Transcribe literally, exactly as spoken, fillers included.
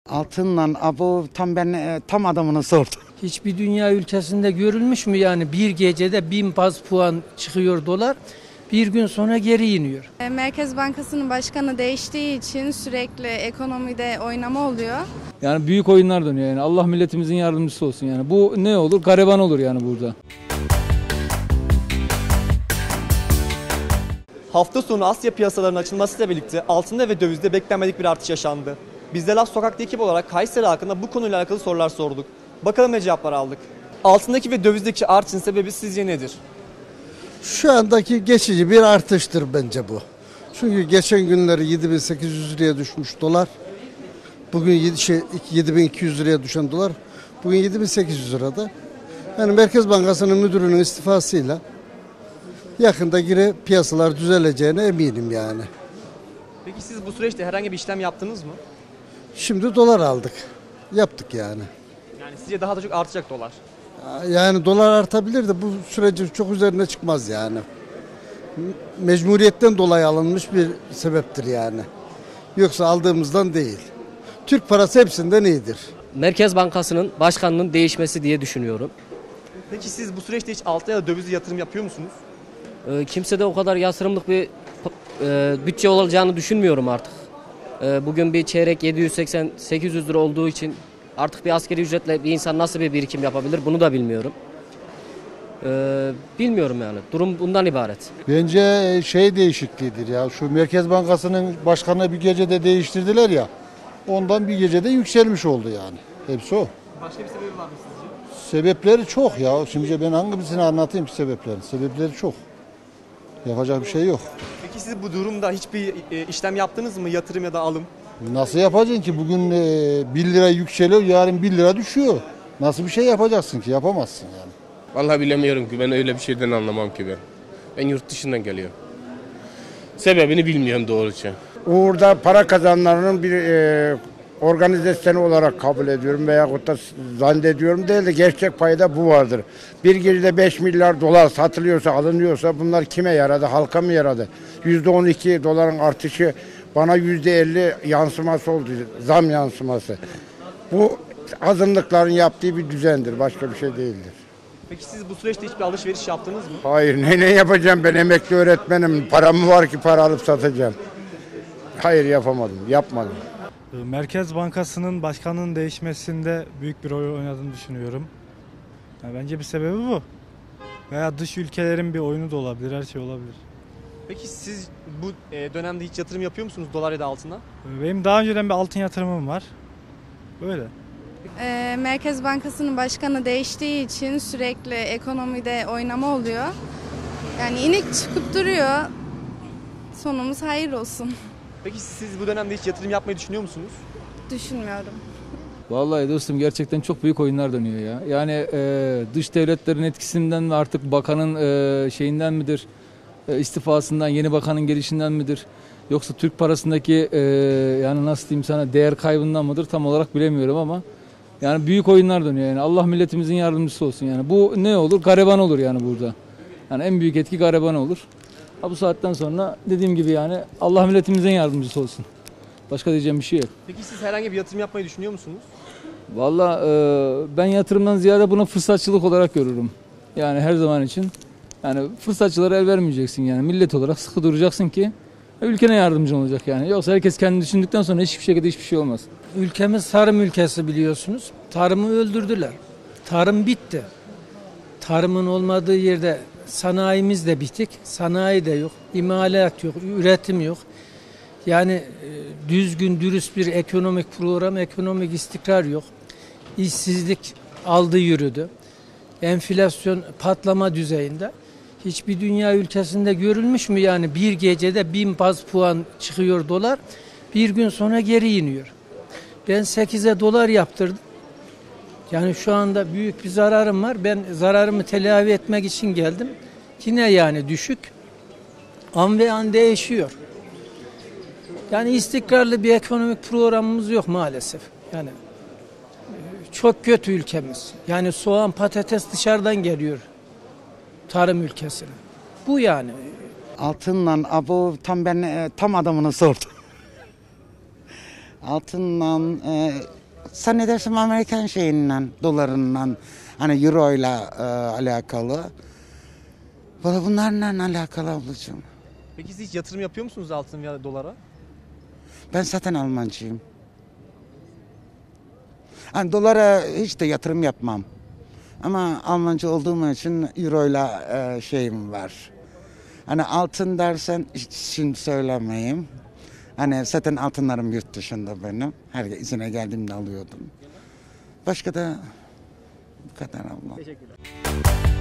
Altınla abo tam ben e, tam adamını sordu. Hiçbir dünya ülkesinde görülmüş mü yani bir gecede bin baz puan çıkıyor dolar, bir gün sonra geri iniyor. Merkez Bankası'nın başkanı değiştiği için sürekli ekonomide oynama oluyor. Yani büyük oyunlar dönüyor yani. Allah milletimizin yardımcısı olsun yani. Bu ne olur? Gariban olur yani burada. Hafta sonu Asya piyasalarının açılmasıyla birlikte altında ve dövizde beklenmedik bir artış yaşandı. Biz de Laf Sokak'ta ekip olarak Kayseri hakkında bu konuyla alakalı sorular sorduk. Bakalım ne cevaplar aldık. Altındaki ve dövizdeki artışın sebebi sizce nedir? Şu andaki geçici bir artıştır bence bu. Çünkü geçen günleri yedi bin sekiz yüz liraya düşmüş dolar. Bugün yedi bin iki yüz liraya düşen dolar. Bugün yedi bin sekiz yüz lirada. Yani Merkez Bankası'nın müdürünün istifasıyla yakında yine piyasalar düzeleceğine eminim yani. Peki siz bu süreçte herhangi bir işlem yaptınız mı? Şimdi dolar aldık. Yaptık yani. Yani sizce daha da çok artacak dolar. Yani dolar artabilir de bu süreci çok üzerine çıkmaz yani. Mecburiyetten dolayı alınmış bir sebeptir yani. Yoksa aldığımızdan değil. Türk parası hepsinden iyidir. Merkez Bankası'nın başkanının değişmesi diye düşünüyorum. Peki siz bu süreçte hiç altına ya da dövize yatırım yapıyor musunuz? Ee, kimsede o kadar yatırımlık bir e, bütçe olacağını düşünmüyorum artık. E, bugün bir çeyrek yedi yüz seksen sekiz yüz lira olduğu için artık bir asgari ücretle bir insan nasıl bir birikim yapabilir bunu da bilmiyorum. E, bilmiyorum yani. Durum bundan ibaret. Bence şey değişikliğidir ya. Şu Merkez Bankası'nın başkanı bir gecede değiştirdiler ya. Ondan bir gecede yükselmiş oldu yani. Hepsi o. Başka bir sebebi var mı sizce? Sebepleri çok ya. Şimdi ben hangisini anlatayım ki sebeplerini? Sebepleri çok. Yapacak bir şey yok. Peki siz bu durumda hiçbir işlem yaptınız mı? Yatırım ya da alım? Nasıl yapacaksın ki? Bugün bir lira yükseliyor, yarın bir lira düşüyor. Nasıl bir şey yapacaksın ki? Yapamazsın yani. Vallahi bilemiyorum ki, ben öyle bir şeyden anlamam ki ben. Ben yurt dışından geliyorum. Sebebini bilmiyorum doğrusu. Uğur'da para kazananların bir e, organizasyonu olarak kabul ediyorum veya da zannediyorum değil de gerçek payda bu vardır. Bir gecede beş milyar dolar satılıyorsa, alınıyorsa bunlar kime yaradı? Halka mı yaradı? yüzde on iki doların artışı bana yüzde elli yansıması oldu. Zam yansıması. Bu azınlıkların yaptığı bir düzendir. Başka bir şey değildir. Peki siz bu süreçte hiçbir alışveriş yaptınız mı? Hayır. Ne, ne yapacağım? Ben emekli öğretmenim. Param mı var ki para alıp satacağım? Hayır, yapamadım. Yapmadım. Merkez Bankası'nın başkanının değişmesinde büyük bir rol oynadığını düşünüyorum. Yani bence bir sebebi bu. Veya dış ülkelerin bir oyunu da olabilir, her şey olabilir. Peki siz bu dönemde hiç yatırım yapıyor musunuz dolar ya da altına? Benim daha önceden bir altın yatırımım var. Böyle. Merkez Bankası'nın başkanı değiştiği için sürekli ekonomide oynama oluyor. Yani inek çıkıp duruyor. Sonumuz hayır olsun. Peki siz bu dönemde hiç yatırım yapmayı düşünüyor musunuz? Düşünmüyorum. Vallahi dostum gerçekten çok büyük oyunlar dönüyor ya. Yani e, dış devletlerin etkisinden mi artık bakanın e, şeyinden midir? E, istifasından, yeni bakanın gelişinden midir? Yoksa Türk parasındaki e, yani nasıl diyeyim sana değer kaybından mıdır? Tam olarak bilemiyorum ama yani büyük oyunlar dönüyor yani. Allah milletimizin yardımcısı olsun yani. Bu ne olur? Gariban olur yani burada. Yani en büyük etki gariban olur. Ha, bu saatten sonra dediğim gibi yani Allah milletimizin yardımcısı olsun. Başka diyeceğim bir şey yok. Peki siz herhangi bir yatırım yapmayı düşünüyor musunuz? Vallahi e, ben yatırımdan ziyade buna fırsatçılık olarak görürüm. Yani her zaman için. Yani fırsatçılara el vermeyeceksin yani. Millet olarak sıkı duracaksın ki ülkene yardımcı olacak yani. Yoksa herkes kendini düşündükten sonra hiçbir şekilde hiçbir şey olmaz. Ülkemiz tarım ülkesi biliyorsunuz. Tarımı öldürdüler. Tarım bitti. Tarımın olmadığı yerde sanayimiz de bitik. Sanayi de yok. İmalat yok. Üretim yok. Yani düzgün, dürüst bir ekonomik program, ekonomik istikrar yok. İşsizlik aldı yürüdü. Enflasyon patlama düzeyinde. Hiçbir dünya ülkesinde görülmüş mü yani bir gecede bin baz puan çıkıyor dolar, bir gün sonra geri iniyor. Ben sekize dolar yaptırdım. Yani şu anda büyük bir zararım var. Ben zararımı telafi etmek için geldim. Yine yani düşük. An ve an değişiyor. Yani istikrarlı bir ekonomik programımız yok maalesef. Yani çok kötü ülkemiz. Yani soğan, patates dışarıdan geliyor tarım ülkesine. Bu yani. Altınla abo tam ben e, tam adamını sordu. Altınla e, zannedersem Amerikan şeyinden, dolarından, hani euro ile e, alakalı. Valla bunlarla alakalı ablacığım. Peki siz hiç yatırım yapıyor musunuz altın ya dolara? Ben zaten Almancıyım. Hani dolara hiç de yatırım yapmam. Ama Almanca olduğum için euro ile e, şeyim var. Hani altın dersen hiç şimdi söylemeyeyim. Hani zaten altınlarım yurt dışında benim. Her izine geldiğimde alıyordum. Başka da bu kadar abla. Teşekkürler.